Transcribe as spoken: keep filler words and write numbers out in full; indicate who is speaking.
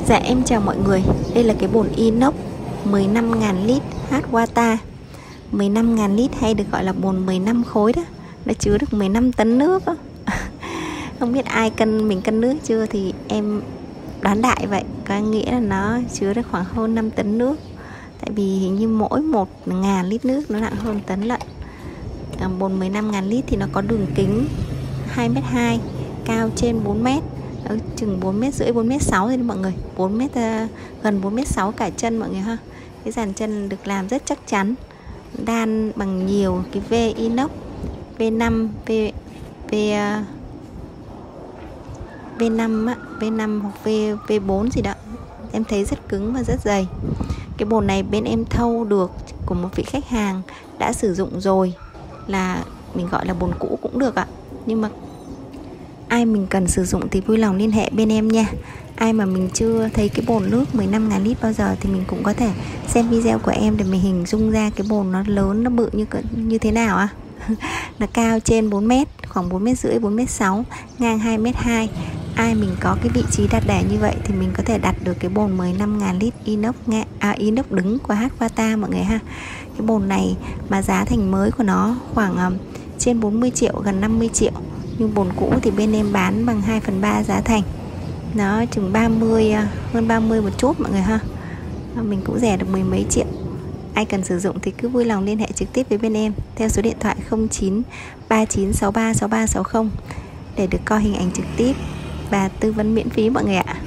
Speaker 1: Dạ em chào mọi người. Đây là cái bồn inox mười lăm nghìn lít Hwata. mười lăm nghìn lít hay được gọi là bồn mười lăm khối đó. Nó chứa được mười lăm tấn nước đó. Không biết ai cân mình cân nước chưa thì em đoán đại vậy. Có nghĩa là nó chứa được khoảng hơn năm tấn nước. Tại vì hình như mỗi một ngàn lít nước nó nặng hơn tấn lận. À, bồn mười lăm nghìn lít thì nó có đường kính hai mét hai, cao trên bốn mét. Đó, chừng bốn mét rưỡi, bốn mét sáu rồi đó mọi người. bốn mét, uh, gần bốn mét sáu cả chân mọi người ha. Cái dàn chân được làm rất chắc chắn. Đan bằng nhiều cái V inox V năm, V V uh, V năm á, V năm hoặc V V4 gì đó. Em thấy rất cứng và rất dày. Cái bồn này bên em thâu được của một vị khách hàng đã sử dụng rồi, là mình gọi là bồn cũ cũng được ạ. Nhưng mà ai mình cần sử dụng thì vui lòng liên hệ bên em nha. Ai mà mình chưa thấy cái bồn nước mười lăm nghìn lít bao giờ thì mình cũng có thể xem video của em để mình hình dung ra cái bồn nó lớn, nó bự như như thế nào á. Nó cao trên bốn mét, khoảng bốn mét rưỡi, bốn mét sáu, ngang hai mét hai. Ai mình có cái vị trí đặt để như vậy thì mình có thể đặt được cái bồn mười lăm nghìn lít inox à, inox đứng của Hwata mọi người ha. Cái bồn này mà giá thành mới của nó khoảng um, trên bốn mươi triệu, gần năm mươi triệu. Nhưng bồn cũ thì bên em bán bằng hai phần ba giá thành. Nó chừng ba mươi, hơn ba mươi một chút mọi người ha. Mình cũng rẻ được mười mấy triệu. Ai cần sử dụng thì cứ vui lòng liên hệ trực tiếp với bên em theo số điện thoại không chín ba chín sáu ba sáu ba sáu không để được coi hình ảnh trực tiếp và tư vấn miễn phí mọi người ạ.